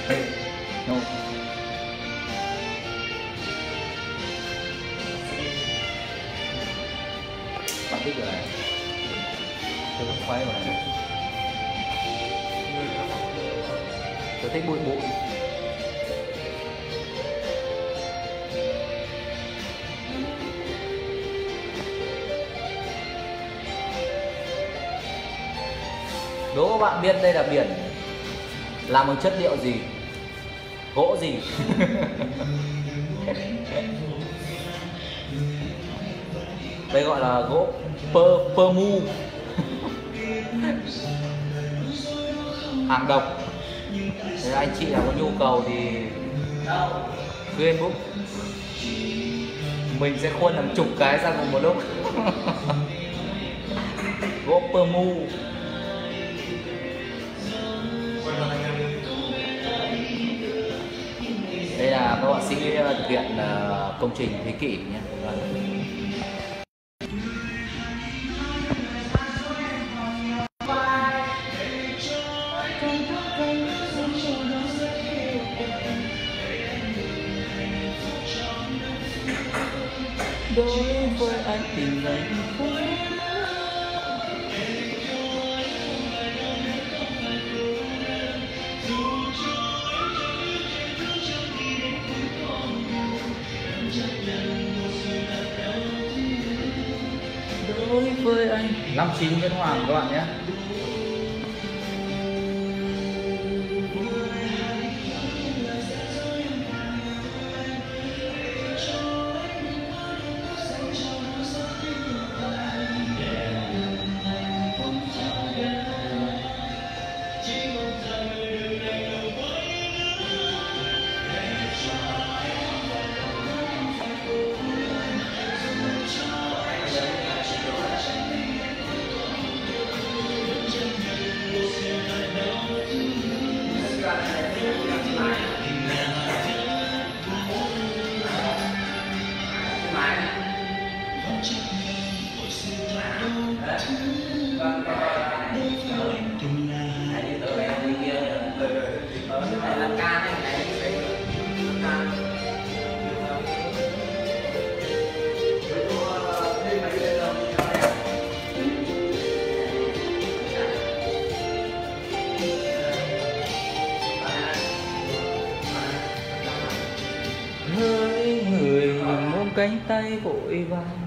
No. Bạn thích rồi này. Tôi cũng khoái rồi này. Tôi thích bụi bụi. Đố các bạn biết đây là biển làm bằng chất liệu gì? Gỗ gì? Đây gọi là gỗ pơ mu. Hàng độc. Nếu anh chị nào có nhu cầu thì Facebook mình sẽ khuôn làm chục cái ra cùng một lúc. Gỗ pơ mu. Đây là các họa sĩ thực hiện công trình thế kỷ nhé. Đối với anh tình hạnh phúc. Đối với anh 59 Nguyễn Hoàng các bạn nhé. Hỡi người ôm cánh tay vội vàng.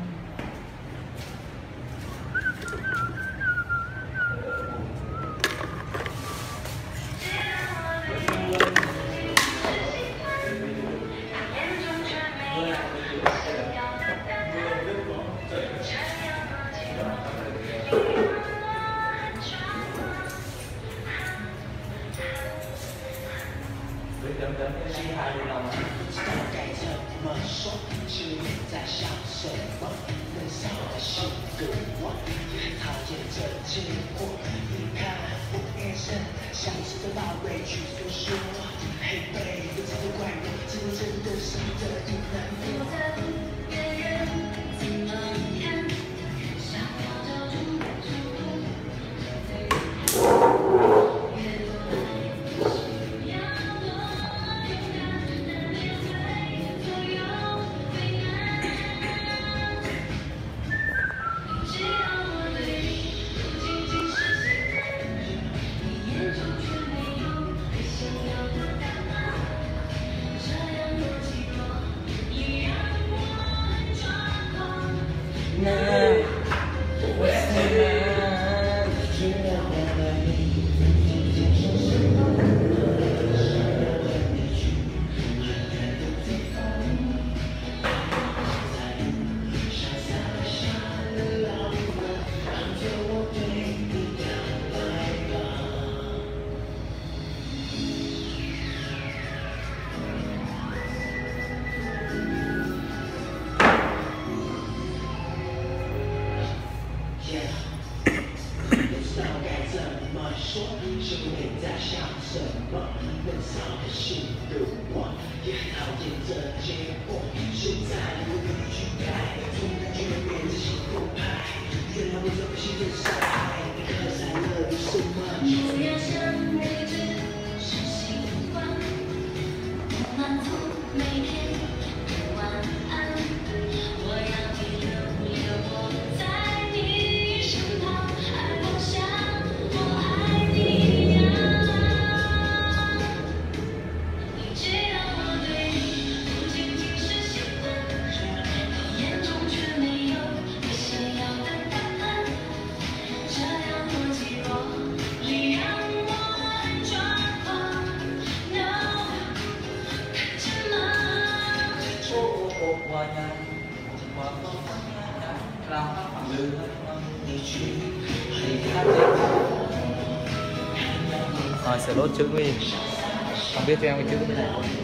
Rồi sẽ lốt chữ đi. Không biết cho em cái chữ bên này.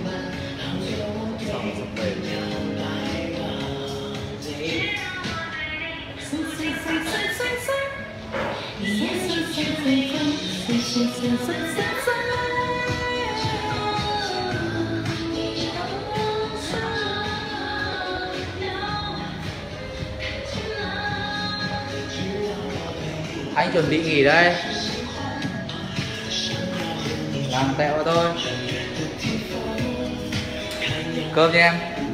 Xong sắp về. Anh chuẩn bị nghỉ đây. Làm tẹo thôi. Cơm cho em.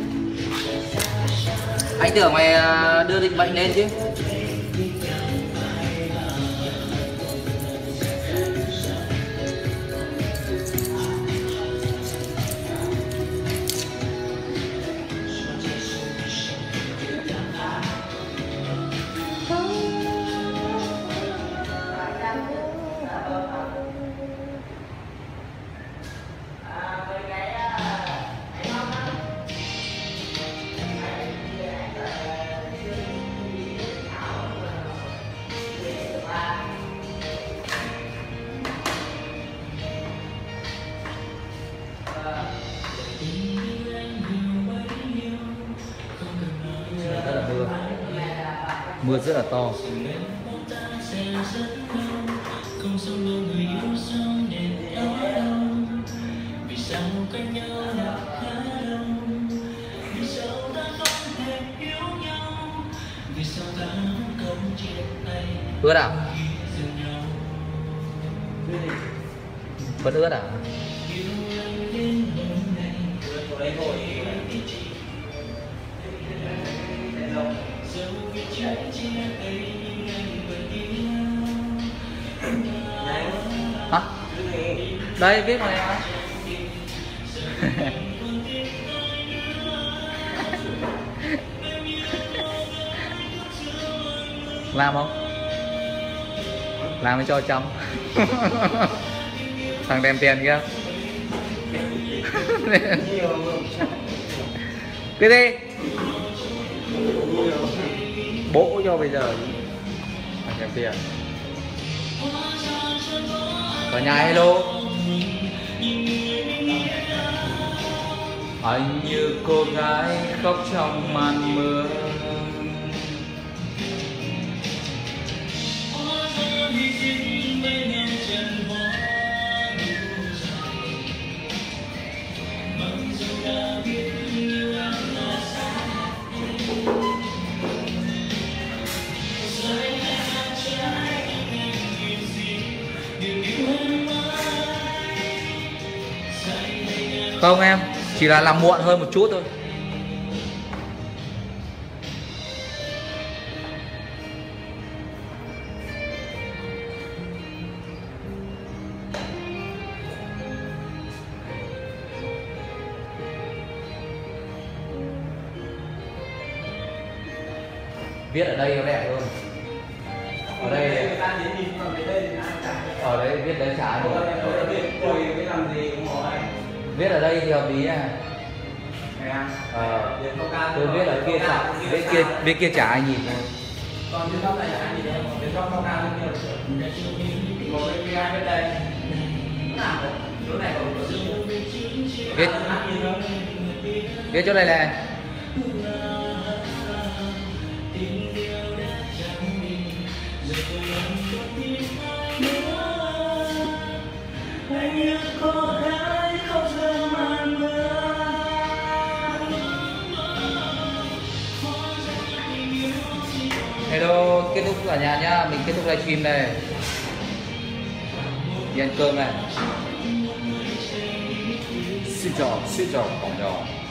Anh tưởng mày đưa định mệnh lên chứ. Rất là mưa. Mưa rất là to. Ướt à? Vẫn ướt à? Hả? Đây viết này hả? Làm không? Làm mới cho chồng. Thằng đem tiền kia. Cái gì? Bỗ cho bây giờ. Thằng đem tiền. Ở nhà hello. Anh như cô gái khóc trong màn mưa. Không em, chỉ là làm muộn hơn một chút thôi. Viết ở đây nó đẹp hơn. Ở đây ở đây viết đấy chả gì. Viết ở đây thì hợp lý à. Tôi viết ở kia chả, viết kia chả ai nhìn thôi. Còn trên góc này chả ai nhìn đâu, trên góc cao cao lên kia. Còn bên kia bên đây. Nào rồi, chỗ này còn có dương. Viết chỗ này này. Hello, kết thúc cả nhà nhá, mình kết thúc livestream này. Đi ăn cơm này. Xin chào, mọi người.